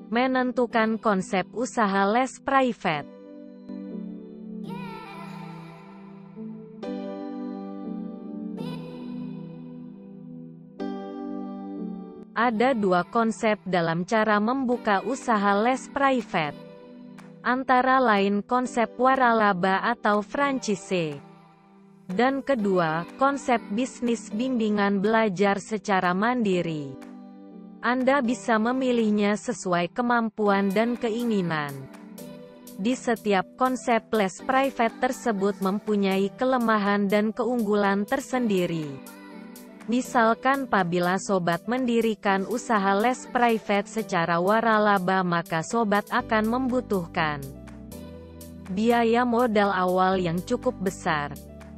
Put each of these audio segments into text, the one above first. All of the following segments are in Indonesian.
Menentukan konsep usaha les private. Ada dua konsep dalam cara membuka usaha les private. Antara lain konsep waralaba atau franchise. Dan kedua, konsep bisnis bimbingan belajar secara mandiri. Anda bisa memilihnya sesuai kemampuan dan keinginan. Di setiap konsep les private tersebut mempunyai kelemahan dan keunggulan tersendiri. Misalkan apabila sobat mendirikan usaha les private secara waralaba, maka sobat akan membutuhkan biaya modal awal yang cukup besar.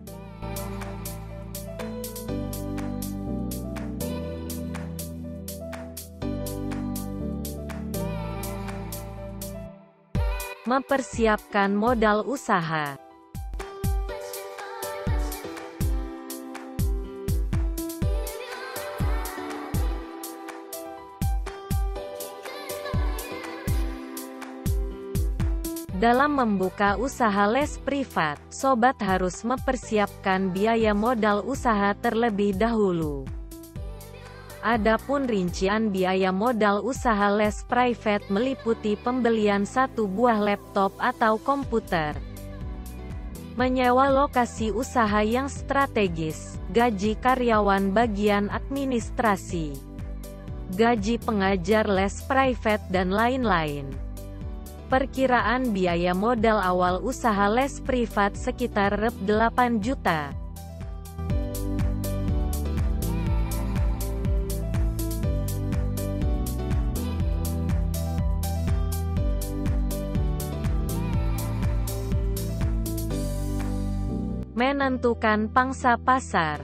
Mempersiapkan modal usaha. Dalam membuka usaha les privat, sobat harus mempersiapkan biaya modal usaha terlebih dahulu. Adapun rincian biaya modal usaha les private meliputi pembelian satu buah laptop atau komputer, menyewa lokasi usaha yang strategis, gaji karyawan bagian administrasi, gaji pengajar les private dan lain-lain. Perkiraan biaya modal awal usaha les privat sekitar Rp8 juta. Menentukan pangsa pasar.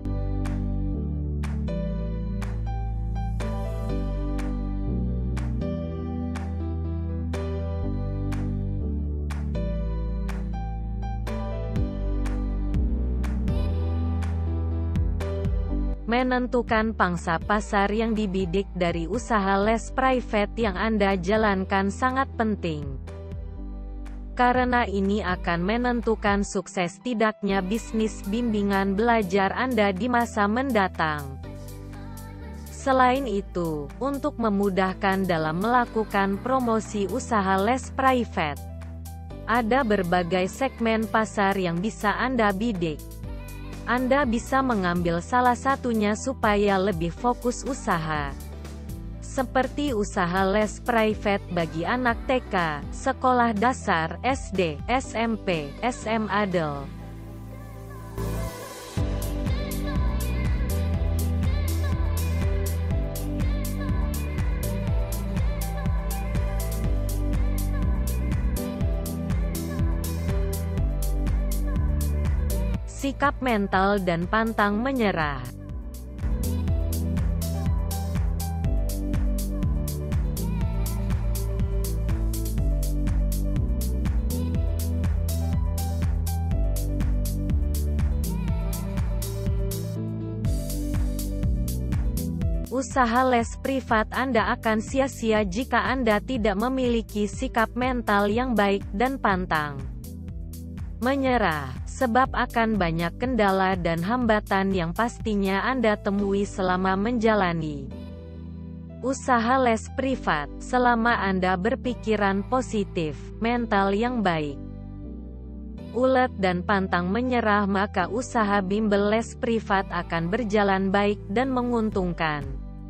Menentukan pangsa pasar yang dibidik dari usaha les private yang Anda jalankan sangat penting. Karena ini akan menentukan sukses tidaknya bisnis bimbingan belajar Anda di masa mendatang. Selain itu, untuk memudahkan dalam melakukan promosi usaha les private, ada berbagai segmen pasar yang bisa Anda bidik. Anda bisa mengambil salah satunya supaya lebih fokus usaha. Seperti usaha les private bagi anak TK, sekolah dasar, SD, SMP, SMA DEL. Sikap mental dan pantang menyerah. Usaha les privat Anda akan sia-sia jika Anda tidak memiliki sikap mental yang baik dan pantang menyerah, sebab akan banyak kendala dan hambatan yang pastinya Anda temui selama menjalani usaha les privat. Selama Anda berpikiran positif, mental yang baik, ulet dan pantang menyerah, maka usaha bimbel les privat akan berjalan baik dan menguntungkan.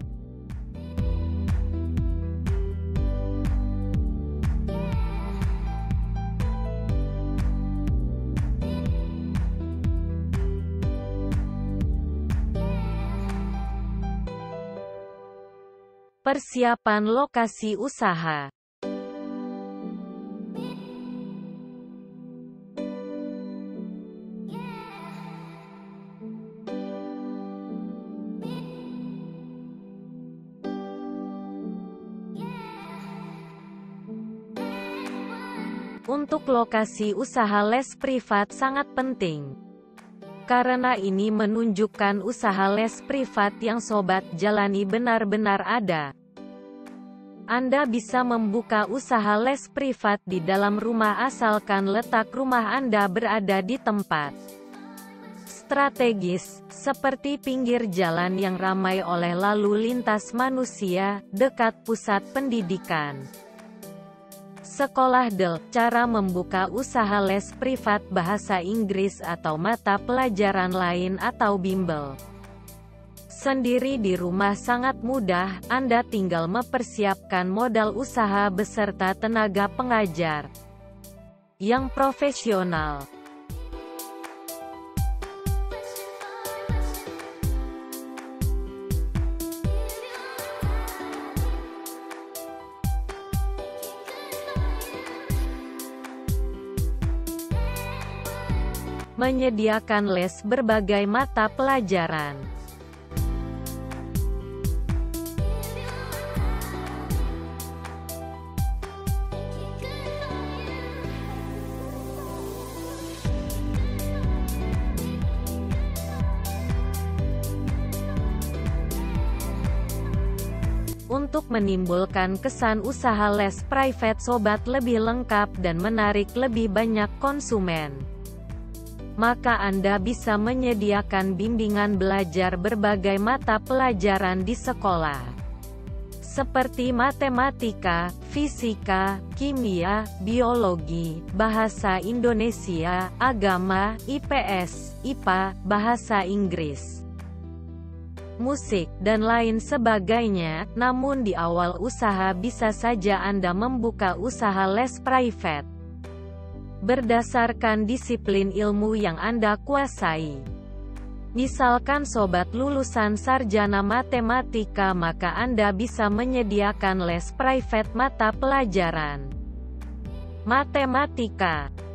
Persiapan lokasi usaha. Untuk lokasi usaha les privat sangat penting. Karena ini menunjukkan usaha les privat yang sobat jalani benar-benar ada. Anda bisa membuka usaha les privat di dalam rumah asalkan letak rumah Anda berada di tempat strategis, seperti pinggir jalan yang ramai oleh lalu lintas manusia, dekat pusat pendidikan, sekolah cara membuka usaha les privat bahasa Inggris atau mata pelajaran lain atau bimbel sendiri di rumah sangat mudah. Anda tinggal mempersiapkan modal usaha beserta tenaga pengajar yang profesional. Menyediakan les berbagai mata pelajaran. Untuk menimbulkan kesan usaha les private sobat lebih lengkap dan menarik lebih banyak konsumen, maka Anda bisa menyediakan bimbingan belajar berbagai mata pelajaran di sekolah, seperti matematika, fisika, kimia, biologi, bahasa Indonesia, agama, IPS, IPA, bahasa Inggris, musik, dan lain sebagainya. Namun di awal usaha bisa saja Anda membuka usaha les private berdasarkan disiplin ilmu yang Anda kuasai. Misalkan sobat lulusan sarjana matematika, maka Anda bisa menyediakan les private mata pelajaran matematika.